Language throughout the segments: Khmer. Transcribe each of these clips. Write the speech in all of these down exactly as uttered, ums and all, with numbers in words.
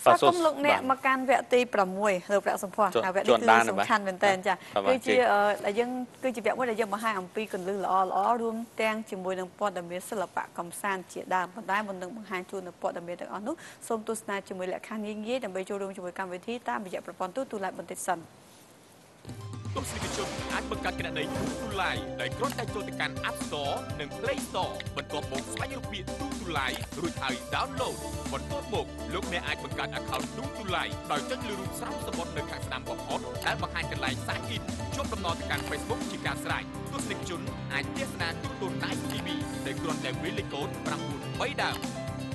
ស្វាគមន៍លោកអ្នកមកកាន់វគ្គទី6លោកប្រាក់សំភ័សហើយវគ្គនេះគឺសំខាន់មែនតើចាគឺជាដែលយើងគឺជាវគ្គមួយដែលយើងបង្ហាញអំពីគន្លឹះល្អល្អរួមទាំងជាមួយនឹងព័ត៌មានសិល្បៈកំសាន្តជាដើមប៉ុន្តែមុននឹងបង្ហាញជូននៅព័ត៌មានទាំងអស់នោះសូមទស្សនាជាមួយលក្ខខណ្ឌងាយងាយដើម្បីចូលរួមជាមួយកម្មវិធីតាមរយៈប្រព័ន្ធទូទូឡាយបន្តិចសិនទស្សនិកជនអាចបង្កើតគណនី Tutulai ដោយគ្រាន់តែចូលទៅកាន់ App Store និង Play Store បន្ទាប់មកស្វែងរកពាក្យ Tutulai រួចហើយ download បន្ទាប់មកលោកអ្នកអាចបង្កើត account Tutulai ដោយចុចលើរូបស្រោមសមុទ្រនៅខាងស្ដាំបំផុតដែលបង្ហាញកន្លែង Sign In ជួបដំណើរទៅកាន់ Facebook ជាការស្រេចទស្សនិកជនអាចទស្សនាទូរទស្សន៍ Nice ទី វី ដោយគ្រាន់តែវាយលេខកូដប្រាំបួនបីដើម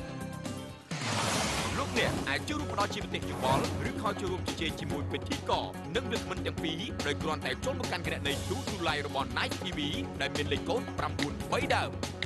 លោកអ្នកអាចចូលរួមផ្ដល់ជាមតិយោបល់ឬខលចូលរួមជជែកជាមួយពិធីករនិងវិក្កាមទាំងពីរដោយគ្រាន់តែចូលមកកាន់គណនី Tutulai របស់ Nice ទី វី ដែលមានលេខកូដប្រាំបួនបីដើម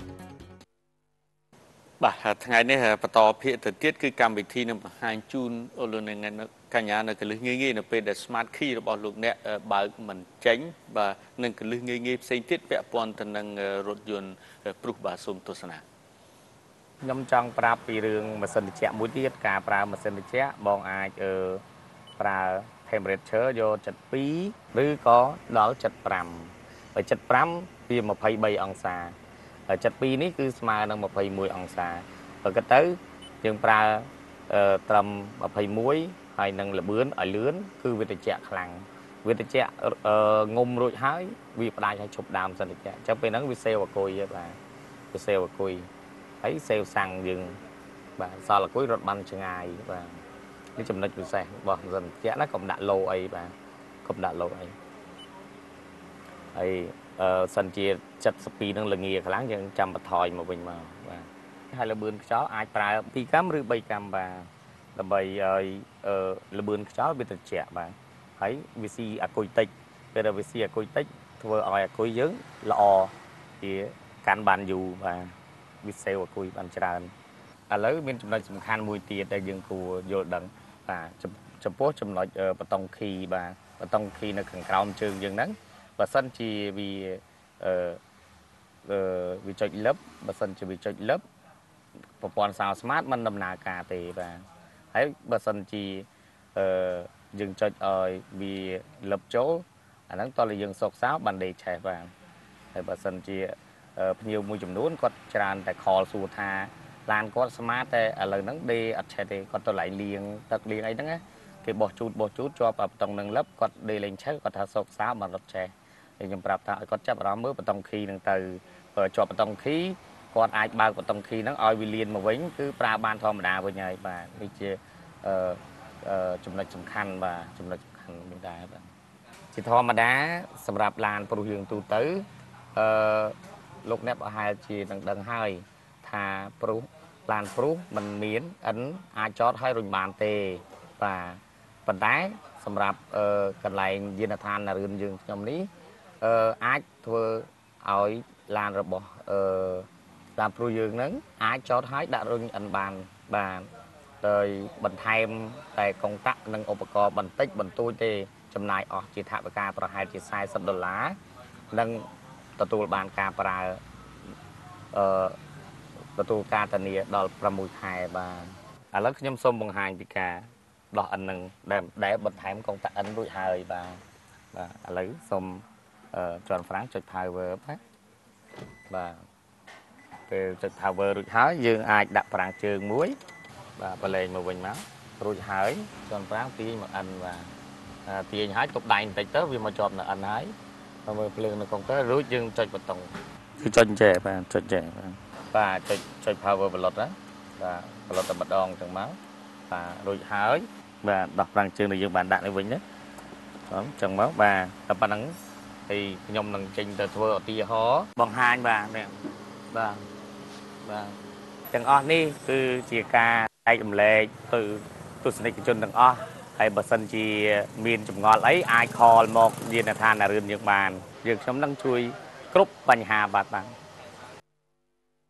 បាទថ្ងៃនេះបន្តភាគទៅទៀតគឺកម្មវិធីនឹងបង្ហាញជូនអូលោកអ្នកកញ្ញានៅកលឹះងាយងាយនៅពេលដែល Smart Key របស់លោកអ្នកបើកមិនចេញបាទនឹងកលឹះងាយងាយផ្សេងទៀតពាក់ព័ន្ធទៅនឹងរថយន្តព្រុសបាទសូមទស្សនាខ្ញុំចង់ប្រាប់ពីរឿងម៉ាស៊ីនត្រជាក់មួយទៀតការប្រើម៉ាស៊ីនត្រជាក់បងអាចអឺប្រើ temperature យក ចិត្តពីរ ឬក៏ដល់ ចិត្តប្រាំ ហើយចិត្តប្រាំវាម្ភៃបីអង្សាហើយចិត្តពីរនេះគឺស្មើនឹងម្ភៃមួយអង្សាបើគិតទៅយើងប្រើអឺត្រឹមម្ភៃមួយហើយនឹងលបឿនឲ្យលឿនគឺវាត្រជាក់ខ្លាំងវាត្រជាក់ងុំរួចហើយវាផ្ដាច់ឲ្យជប់ដើមសិនត្រជាក់អញ្ចឹងពេលហ្នឹងវាសេវអគុយបាទវាសេវអគុយហើយសេវសាំងយើងបាទសល់អគុយរត់បានឆ្ងាយបាទនេះចំណុចពិសេសរបស់ម៉ាស៊ីនត្រជាក់ណាកុំដាក់ឡូអីបាទកុំដាក់ឡូអីហើយអឺសិនជាចិត្តសពីនឹងល្ងាខ្លាំងយើងចាំបន្ថយមកវិញមកបាទហើយលបឿនខ្យល់អាចប្រើពីរកាំឬបីកាំបាទដើម្បីឲ្យអឺលបឿនខ្យល់វាត្រជាក់បាទហើយវាស៊ីអគុយតិចពេលដែលវាស៊ីអគុយតិចធ្វើឲ្យអគុយយើងល្អជាកាន់បានយូរបាទវាសេវអគុយបានច្រើនឥឡូវមានចំណុចសំខាន់មួយទៀតដែលយើងគួរយល់ដឹងបាទចំពោះចំណុចបតុងខីបាទបតុងខីនៅខាងក្រោមជើងយើងហ្នឹងបើសិនជាវាអឺអឺវាចុចលឹបបើសិនជាវាចុចលឹបប្រព័ន្ធសោស្មាតមិនដំណើរការទេបាទហើយបើសិនជាអឺយើងចុចឲ្យវាលឹបចូលអាហ្នឹងតោះយើងសុកសោបានដេកឆេះបាទហើយបើសិនជាភ្ញៀវមួយចំនួនគាត់ច្រើនតែខលសួរថាឡានគាត់ស្មាតតែឥឡូវហ្នឹងដេអត់ឆេះទេគាត់ទៅឡៃលៀងទឹកលៀងអីហ្នឹងណាគេបោះជូតបោះជូតជាប់បតុងនឹងលឹបគាត់ដេលេងឆេះគាត់ថាសុកសោបានរត់ឆេះហើយខ្ញុំប្រាប់ថាឲ្យគាត់ចាប់អារម្មណ៍មើលបតុងខីហ្នឹងទៅជាប់បតុងខីគាត់អាចបើកបតុងខីហ្នឹងឲ្យវាលៀនមកវិញគឺប្រើបានធម្មតាវិញហើយបាទនេះជាអឺចំណុចសំខាន់បាទចំណុចសំខាន់មួយដែរបាទជាធម្មតាសម្រាប់ឡានព្រុសយើងទូទៅអឺលោកអ្នកប្រហែលជានឹងដឹងហើយថាព្រុសឡានព្រុសมันមានអិនអាចចតឲ្យរុញបានទេបាទប៉ុន្តែសម្រាប់អឺកន្លែងយានដ្ឋានរឿនយើងខ្ញុំនេះអឺអាចធ្វើឲ្យឡានរបស់អឺឡានព្រុសយើងហ្នឹងអាចចតឲ្យដាក់រុញអិនបានបាទដោយបន្ថែមតែកុងតាក់និងឧបករណ៍បន្តិចបន្តួចទេចំណាយអស់ជាថវិកាប្រហែលជាសែសិបដុល្លារនិងទទួលបានការប្រើអឺទទួលការធានាដល់ប្រាំមួយខែបាទឥឡូវខ្ញុំសូមបង្ហាញពីការដោះអិននឹងដែលដែលបន្ថែមកុងតាក់អិនរួចហើយបាទបាទឥឡូវសូមអឺចន់ហ្វ្រាំងចុច power បាទបាទពេលចុច power រួចហើយយើងអាចដាក់ប្រាំងជើងមួយបាទបលែងមកវិញមករួចហើយចន់ហ្វ្រាំងទាញមកអិនបាទទាញហើយទុកដៃបន្តិចទៅវាមកជាប់នៅអិនហើយមើលភ្លើងនៅកុងទ័ររួចយើងចុចប៊ូតុងគឺចុចចេះបាទចុចចេះបាទបាទចុចចុច power ប្លុតណាបាទប្លុតតែម្ដងចឹងមកបាទរួចហើយបាទដោះប្រាំងជើងដែលយើងបានដាក់នេះវិញណាអញ្ចឹងមកបាទតែប៉ុណ្្នឹងthì ខ្ញុំនឹងចេញទៅធ្វើឧទាហរណ៍បង្ហាញបាទនេះបាទបាទទាំងអស់នេះគឺជាការចែករំលែកទៅទស្សនិកជនទាំងអស់ហើយបើសិនជាមានចម្ងល់អីអាចខលមកយានដ្ឋានរឿនយើងបានយើងខ្ញុំនឹងជួយគ្រប់បញ្ហាបាទបាទ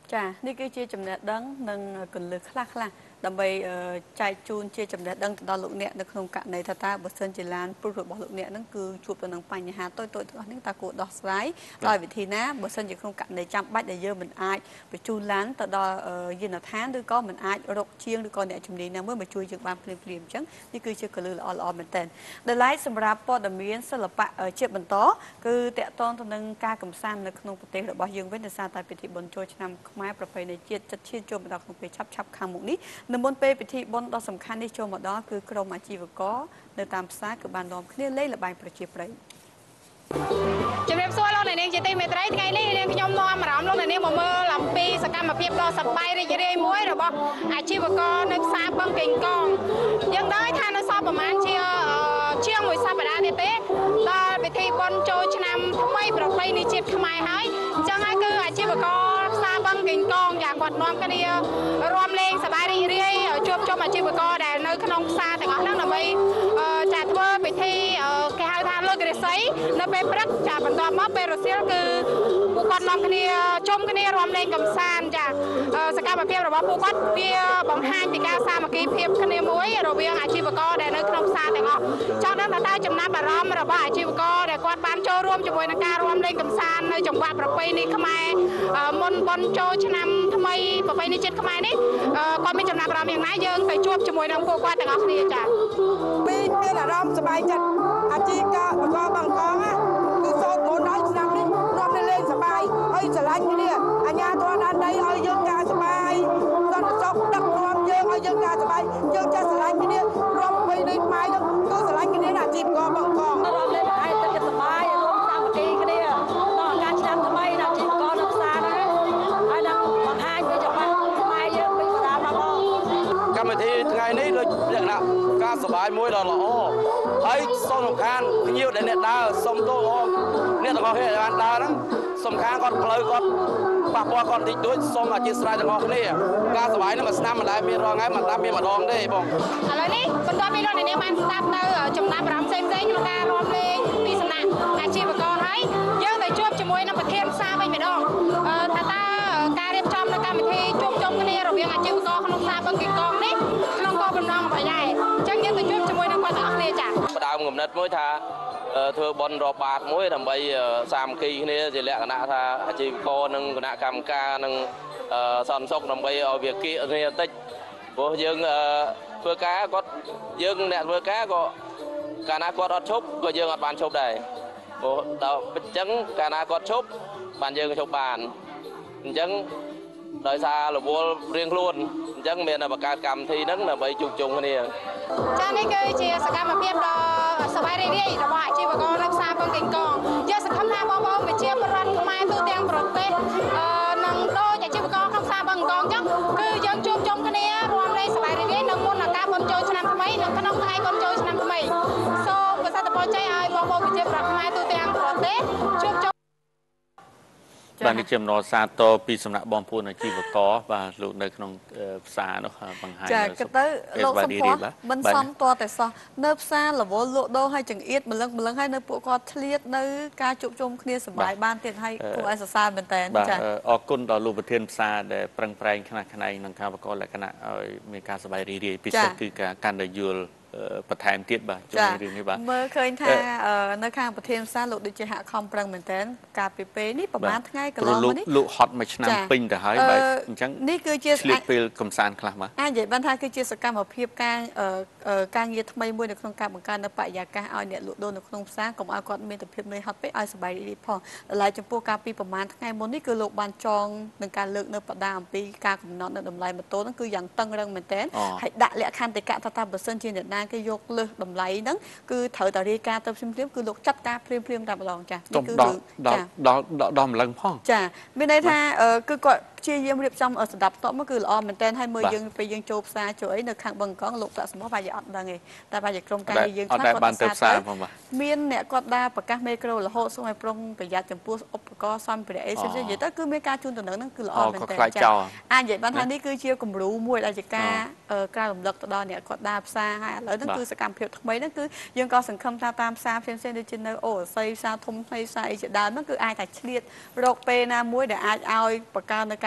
ចានេះគឺជាចំណេះដឹងនិងកលឹះខ្លះខ្លះដើម្បីចែកជូនជាចំណេះដឹងទៅដល់លោកអ្នកនៅក្នុងករណីថាតើបើសិនជាឡានព្រុសរបស់លោកអ្នកហ្នឹងគឺជួបទៅនឹងបញ្ហាតូចៗទាំងអស់នេះតើគួរដោះស្រាយដោយវិធីណាបើសិនជាក្នុងករណីចាំបាច់ដែលយើងមិនអាចបញ្ជូនឡានទៅដល់យានដ្ឋានឬក៏មិនអាចរកជាងឬក៏អ្នកជំនាញណាមួយមកជួយយើងបានភ្លាមៗអញ្ចឹងនេះគឺជាកលឹះល្អៗមែនតើដែលឡែកសម្រាប់ព័ត៌មានសិល្បៈជាបន្តគឺតកតងទៅនឹងការកំសាន្តនៅក្នុងប្រទេសរបស់យើងវិញដោយសារតែពិធីបុណ្យចូលឆ្នាំខ្មែរប្រពៃណីជាតិចិត្តឈានចូលមកដល់ក្នុងពេលឆាប់ឆាប់ខាងមុខនេះនៅមុនពេលពិធីបុណ្យដ៏សំខាន់នេះចូលមកដល់គឺក្រុមអាជីវករនៅតាមផ្សារគឺបាននាំគ្នាលេងល្បែងប្រជាប្រិយជំរាបសួរលោកអ្នកនាងជាទីមេត្រីថ្ងៃនេះនាងខ្ញុំនាំអារម្មណ៍លោកអ្នកនាងមកមើលអំពីសកម្មភាពដ៏សប្បាយរីករាយមួយរបស់អាជីវករនៅផ្សារបឹងកេងកងយើងដឹងថានៅសល់ប្រហែលជាជាងមួយសប្តាហ៍ទៀតទេដល់ពិធីបុណ្យចូលឆ្នាំថ្មីប្រពៃណីជាតិខ្មែរហើយអញ្ចឹងហើយគឺអាជីវករផ្សារបឹងកេងកងយ៉ាងគាត់នាំគ្នារួមលេងសប្បាយរីករាយជួបជុំអាជីវករដែលនៅក្នុងផ្សារទាំងអស់ហ្នឹងដើម្បីចាធ្វើពិធីគេហៅថាលើករាសីនៅពេលព្រឹកចាបន្ទាប់មកពេលរសៀលគឺពួកគាត់នាំគ្នាជុំគ្នារួមលេងកម្សាន្តចាសកម្មភាពរបស់ពួកគាត់វាបង្ហាញពីការសាមគ្គីភាពគ្នាមួយរវាងអាជីវករដែលនៅក្នុងផ្សារទាំងអស់ចង់ដឹងថាតើចំណាប់អារម្មណ៍របស់អាជីវករដែលគាត់បានចូលរួមជាមួយនឹងការរួមលេងកម្សាន្តនៅចង្វាក់ប្រពៃណីខ្មែរមុនបុណ្យចូលឆ្នាំថ្មីប្រពៃណីជាតិខ្មែរនេះគាត់មានចំណាប់អារម្មណ៍យ៉ាងណាយើងទៅជួបជាមួយនឹងពួកគាត់ទាំងអស់គ្នាចាពីមានអារម្មណ៍សប្បាយចិត្តអាជីវករបកបង្កងគឺសូត្រមន្តដល់ឆ្នាំនេះរាប់នៅលេងសប្បាយហើយស្រឡាញ់គ្នាអាញាធនអាដីឲ្យយើងការសប្បាយសន្តិសុខដឹកនាំយើងឲ្យយើងការសប្បាយយើងចេះស្រឡាញ់គ្នារាប់ពីនេះខ្មែរយើងគឺស្រឡាញ់គ្នាអាជីវករបង្កងរាប់លេងឲ្យទឹកចិត្តសប្បាយរួមសាមគ្គីគ្នាដល់ការឆ្នាំថ្មីអាជីវករនៅផ្សារហ្នឹងហើយដល់បង្ហាញពីច្បាប់ខ្មែរយើងពីបណ្ដាមកបងកម្មវិធីថ្ងៃនេះដូចលក្ខណៈការសប្បាយមួយដ៏ល្អហើយសូមសំខាន់ភ្ញៀវដែលអ្នកដើរសូមទោសអមអ្នកទាំងអស់គ្នាបានដើរហ្នឹងសំខាន់គាត់ផ្លូវគាត់ប៉ះពាល់គាត់តិចតួចសូមអធិស្ឋានទាំងអស់គ្នាការសប្បាយនេះមួយឆ្នាំមិនដែលមានរងថ្ងៃមិនដែលមានម្ដងទេបងឥឡូវនេះបន្ទាប់ពីលោកអ្នកនាងបានស្ដាប់នៅចំណាប់អារម្មណ៍ផ្សេងៗក្នុងការរួមលេងពីសំណាក់អាជីវករហើយយើងទៅជួបជាមួយនឹងប្រធានផ្សារវិញម្ដងថាតើការរៀបចំនៅកម្មវិធីជួបជុំគ្នារវាងអាជីវករក្នុងផ្សារបឹងកេងកងនេះក្នុងគោលបំណងអ្វីដែរអញ្ចឹងយើងទៅជួបជាមួយនឹងគាត់ទាំងអស់គ្នាចា៎ផ្ដើមគំនិតមួយថាធ្វើបន់រាប់បាតមួយដើម្បីសាមគ្គីគ្នាជាលក្ខណៈថាអាជីវករនិងគណៈកម្មការនិងសន្តិសុខដើម្បីឲ្យវាគៀកគ្នាតិចព្រោះយើងធ្វើការគាត់យើងអ្នកធ្វើការក៏កាលណាគាត់អត់ឈប់ក៏យើងអត់បានឈប់ដែរព្រោះដល់អញ្ចឹងកាលណាគាត់ឈប់បានយើងឈប់បានអញ្ចឹងដោយសាររវល់រៀងខ្លួនអញ្ចឹងមានបង្កើតកម្មវិធីហ្នឹងដើម្បីជួបជុំគ្នាចា៎នេះគឺជាសកម្មភាពដ៏សប្បាយរីករាយរបស់អាជីវករនៅផ្សារបឹងកេងកងយើងសង្ឃឹមថាបងប្អូនប្រជាពលរដ្ឋខ្មែរទូទាំងប្រទេសនឹងដូចអាជីវករក្នុងផ្សារបឹងកងអញ្ចឹងគឺយើងជួបជុំគ្នារួមលេងសប្បាយរីករាយនៅមុនការបុណ្យចូលឆ្នាំថ្មីនិងក្នុងថ្ងៃបុណ្យចូលឆ្នាំថ្មីសូមប្រសិទ្ធពរជ័យឲ្យបងប្អូនប្រជាពលរដ្ឋខ្មែរទូទាំងប្រទេសជួបជុំបាទនេះជាអំណរសាទរពីសំណាក់បងប្អូនអាជីវករបាទលោកនៅក្នុងផ្សារនោះបង្ហាញចាគិតទៅលោកសំភ័ក្រមិនសមតតែសោះនៅផ្សាររវល់លក់ដូរឲ្យចង្អៀតម្លឹងម្លឹងឲ្យនៅពួកគាត់ឆ្លៀតនៅការជួបជុំគ្នាសប្បាយបានទៀតឲ្យគួរឲ្យសរសើរមែនតើចាអរគុណដល់លោកប្រធានផ្សារដែលប្រឹងប្រែងខ្នះខ្នែងក្នុងការបង្កលក្ខណៈឲ្យមានការសប្បាយរីករាយពិសេសគឺការកាន់តែយល់បន្ថែមទៀតបាទជួយរឿងនេះបាទមើលឃើញថានៅខាងប្រធានផ្សារលោកដូចជាហាក់ខំប្រឹងមែនតើការពីពេលនេះប្រហែលថ្ងៃកន្លងមកនេះលោកហត់មួយឆ្នាំពេញទៅហើយបាទអញ្ចឹងនេះគឺជាឆ្លៀតពេលកំសាន្តខ្លះបាទអាចនិយាយបានថាគឺជាសកម្មភាពការការងារថ្មីមួយនៅក្នុងការបង្កើននៅបរិយាកាសឲ្យអ្នកលក់ដូរនៅក្នុងផ្សារកុំឲ្យគាត់មានតែភាពនឿយហត់ពេកឲ្យសប្បាយរីករាយផងដល់ហើយចំពោះការពីប្រហែលថ្ងៃមុននេះគឺលោកបានចងនឹងការលើកនៅបដាអំពីការកំណត់នៅតម្លៃម៉ូតូហ្នឹងគឺយ៉ាងតឹងរឹងមែនតើហើយដាក់លក្ខខណ្ឌតិកៈថាតើបើសិនជាអ្នកណាគេយកលើសតម្លៃហ្នឹងគឺត្រូវតែរាយការណ៍ទៅភ្លាមៗគឺលោកចាត់ការភ្លាមៗតែម្ដងចានេះគឺដល់ដល់ដល់ដល់ម្លឹងផងចាមានន័យថាគឺគាត់ព្យាយាមរៀបចំស្ដាប់តបមកគឺល្អមែនតើហើយមើលយើងពេលយើងចូលផ្សារចូលអីនៅខាងបឹងកងលោកប្រាក់សម្បត្តិបាច់អត់ដឹងទេតែបាច់ក្រុមការងារយើងខ្លះគាត់បានទៅផ្សារផងបាទមានអ្នកគាត់ដើរប្រកាសមេក្រូរហូតសូមឲ្យប្រុងប្រយ័ត្នចំពោះឧបករណ៍សម្ភារៈអីផ្សេងៗនិយាយទៅគឺមានការជូនដំណឹងហ្នឹងគឺល្អមែនតើចាអាចនិយាយបានថានេះគឺជាគំរូមួយដែលជាការការរំលឹកទៅដល់អ្នកគាត់ដើរផ្សារហើយឥឡូវហ្នឹងគឺសកម្មភាពថ្មីហ្នឹងគឺយើងក៏សង្ឃឹមថាតាមផ្សារផ្សេងៗដូចជានៅអូរស័យផ្សារធំផ្សេងផ្សារអីជាដើមហ្នឹងគឺអាចតែឆ្លៀតរកពេលណាមួយដែលអាចឲ្យបង្កើននៅការ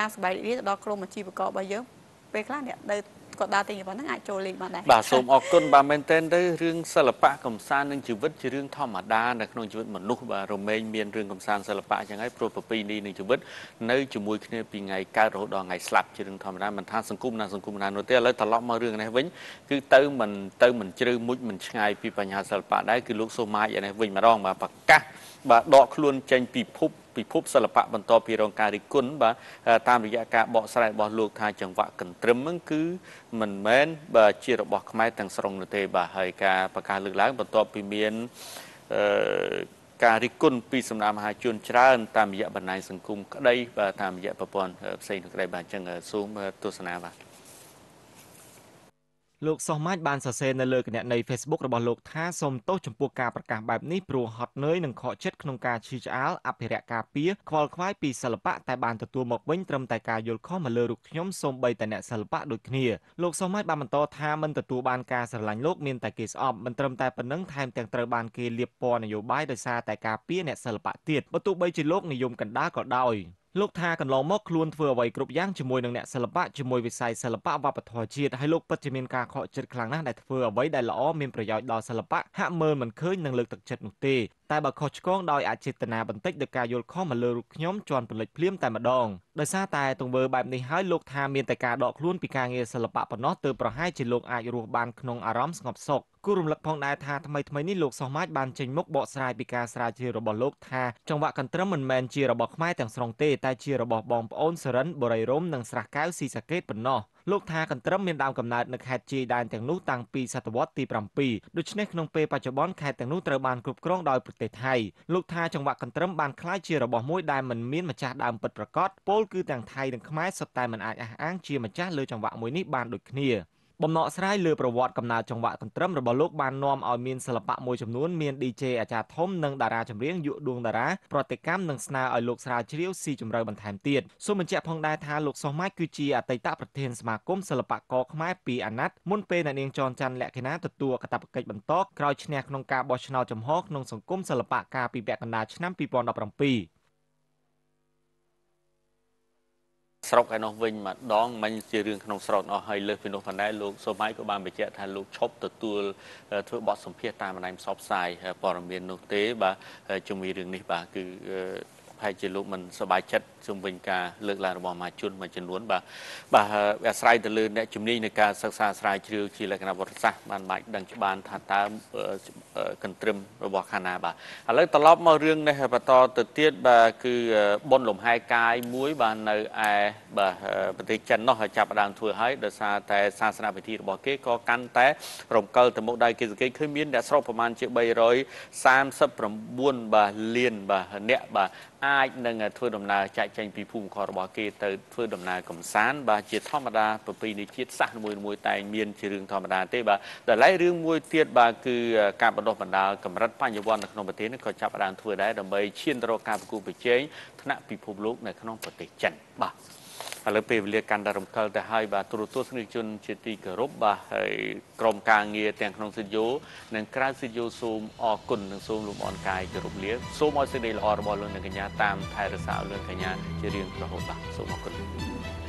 ការសប្បាយរីករាយទៅដល់ក្រុមអាជីវកររបស់យើងពេលខ្លះអ្នកនៅក៏ដើរទិញរបស់ហ្នឹងអាចចូលលេងបានដែរបាទសូមអរគុណបាទមែនទែនទៅរឿងសិល្បៈកំសាន្តនិងជីវិតជារឿងធម្មតានៅក្នុងជីវិតមនុស្សបាទរមែងមានរឿងកំសាន្តសិល្បៈចឹងហើយព្រោះប្រពៃណីនៃជីវិតនៅជាមួយគ្នាពីថ្ងៃកើតរហូតដល់ថ្ងៃស្លាប់ជារឿងធម្មតាមិនថាសង្គមណាសង្គមណានោះទេឥឡូវត្រឡប់មករឿងនេះវិញគឺទៅមិនទៅមិនជ្រៅមុជមិនឆ្ងាយពីបញ្ហាសិល្បៈដែរគឺលោកសូម៉ាចនេះវិញម្ដងបាទប្រកាសបាទដកខ្លួនចេញពីភពពិភពសិល្បៈបន្តពីរងការរិះគន់បាទតាមរយៈការបកស្រាយរបស់លោកថាចង្វាក់កន្ទ្រឹមហ្នឹងគឺមិនមែនបាទជារបស់ខ្មែរទាំងស្រុងនោះទេបាទហើយការប្រកាសលើកឡើងបន្ទាប់ពីមានអឺការរិះគន់ពីសំណាក់មហាជនច្រើនតាមរយៈបណ្ដាញសង្គមក្តីបាទតាមរយៈប្រព័ន្ធផ្សេងក្តីបាទអញ្ចឹងសូមទស្សនាបាទលោកសុសម៉ាច់បានសរសេរនៅលើគណនី Facebook របស់លោកថាសូមទោសចំពោះការប្រកាសបែបនេះព្រោះហត់នឿយនិងខកចិត្តក្នុងការឈឺឆ្អាលអភិរក្សការពារខ្វល់ខ្វាយពីសិល្បៈតែបានទទួលមកវិញត្រឹមតែការយល់ខុសមកលើរូបខ្ញុំសូម្បីតែអ្នកសិល្បៈដូចគ្នាលោកសុសម៉ាច់បានបន្តថាមិនទទួលបានការស្រឡាញ់លោកមានតែគេស្អប់មិនត្រឹមតែប៉ុណ្ណឹងថែមទាំងត្រូវបានគេលាបពណ៌នយោបាយដោយសារតែការពារអ្នកសិល្បៈទៀតបើទោះបីជាលោកនិយមកណ្ដាលក៏ដោយលោកថាកន្លងមកខ្លួនធ្វើអ្វីគ្រប់យ៉ាងជាមួយនឹងអ្នកសិល្បៈជាមួយវិស័យសិល្បៈវប្បធម៌ជាតិហើយលោកពិតជាមានការខកចិត្តខ្លាំងណាស់ដែលធ្វើអ្វីដែលល្អមានប្រយោជន៍ដល់សិល្បៈហាក់មើលមិនឃើញនឹងលើកទឹកចិត្តនោះទេតែបើខុសឆ្គងដោយអចេតនាបន្តិចដោយការយល់ខុសមកលើរូបខ្ញុំជន់ពលិចភ្លាមតែម្ដងដោយសារតែទង្វើបែបនេះហើយលោកថាមានតែការដកខ្លួនពីការងារសិល្បៈប៉ុណ្ណោះទើបប្រហែលជាលោកអាចរស់បានក្នុងអារម្មណ៍ស្ងប់សុខគូរំលឹកផងដែរថាថ្មីថ្មីនេះលោកសុសម៉ាច់បានចេញមុខបកស្រាយពីការស្រាវជ្រាវរបស់លោកថាចង្វាក់កន្ទ្រឹមមិនមែនជារបស់ខ្មែរទាំងស្រុងទេតែជារបស់បងប្អូនសរិនបូរីរ៉ុមនិងស្រះកែវស៊ីសាកេតប៉ុណ្ណោះលោកថាកន្ទ្រឹមមានដើមកំណើតនៅខេត្តជាយដែនទាំងនោះតាំងពីសតវត្សទី7ដូច្នេះក្នុងពេលបច្ចុប្បន្នខេត្តទាំងនោះត្រូវបានគ្រប់គ្រងដោយប្រទេសថៃលោកថាចង្វាក់កន្ទ្រឹមបានក្លាយជារបស់មួយដែលមិនមានម្ចាស់ដើមពិតប្រាកដពោលគឺទាំងថៃនិងខ្មែរសុទ្ធតែមិនអាចអះអាងជាម្ចាស់លើចង្វាក់មួយនេះបានដូចគ្នាបំណកស្រាយលើប្រវត្តិកំណើតចង្វាក់កន្ទ្រឹមរបស់លោកបាននាំឲ្យមានសិល្បៈមួយចំនួនមាន ឌី ជេ អាចារ្យធំនិងតារាចម្រៀងយុគដួងតារាប្រតិកម្មនិងស្នើឲ្យលោកស្រាវជ្រាវស៊ីជម្រៅបន្ថែមទៀតសូមបញ្ជាក់ផងដែរថាលោកសុសម៉ាច់គឺជាអតីតប្រធានសមាគមសិល្បករខ្មែរពីអាណត្តិមុនពេលអ្នកនាងចនច័ន្ទលក្ខិណាទទួលកាតព្វកិច្ចបន្តក្រោយឈ្នះក្នុងការបោះឆ្នោតចំហក្នុងសង្គមសិល្បៈកាលពីពាក់កណ្ដាលឆ្នាំពីរពាន់ដប់ប្រាំពីរស្រុកឯនោះវិញម្ដងមិនជារឿងក្នុងស្រុកអស់ហើយលើសពីនោះផងដែរលោកសូម៉ាច់ក៏បានបញ្ជាក់ថាលោកឈប់ទទួលធ្វើបទសម្ភាសន៍តាមបណ្ដាញផ្សព្វផ្សាយព័ត៌មាននោះទេបាទជាមួយរឿងនេះបាទគឺប្រហែលជាលោកមិនសប្បាយចិត្តជុំវិញការលើកឡើងរបស់មហាជនមួយចំនួនបាទបាទអាស្រ័យទៅលើអ្នកជំនាញในការសិក្សាស្រាវជ្រាវជាលក្ខណៈវត្តសាស្ត្របានបាច់ដឹងច្បាស់ថាតើកន្ទ្រឹមរបស់ខាងណាបាទឥឡូវត្រឡប់មករឿងនេះបន្តទៅទៀតបាទគឺបុណ្យលំហែកាយមួយបាទនៅឯបាទប្រទេសចិននោះចាប់ផ្ដើមធ្វើឲ្យដោយសារតែសាសនាពិធីរបស់គេក៏កាន់តែរំកិលទៅមុខដែរគេសង្កេតឃើញមានអ្នកស្រុកប្រមាណជាបីរយសាមសិបប្រាំបួនបាទលានបាទអ្នកបាទអាចនឹងធ្វើដំណើរចែកចេញពីភូមិខរបស់គេទៅធ្វើដំណើរកំសាន្តបាទជាធម្មតាប្រពៃណីជាតិសាសន៍មួយមួយតែមានជារឿងធម្មតាទេបាទតែឡែករឿងមួយទៀតបាទគឺការបណ្ដុះបណ្ដាលកម្រិតបញ្ញវន្តនៅក្នុងប្រទេសនេះក៏ចាប់ផ្ដើមធ្វើដែរដើម្បីឈានទៅរកការប្រកួតប្រជែងថ្នាក់ពិភពលោកនៅក្នុងប្រទេសចិនបាទឥឡូវពេលវេលាកាន់តែរំកិលទៅហើយបាទទូរទស្សនិកជនជាទីគោរពបាទហើយក្រុមការងារទាំងក្នុងសិទ្ធិយោនិងក្រៅសិទ្ធិយោសូមអរគុណនិងសូមលំអរកាយគោរពលាសូមឲ្យសេចក្តីល្អរបស់លោកអ្នកកញ្ញាតាមថែរក្សាលោកកញ្ញាជារៀងរហូតបាទសូមអរគុណ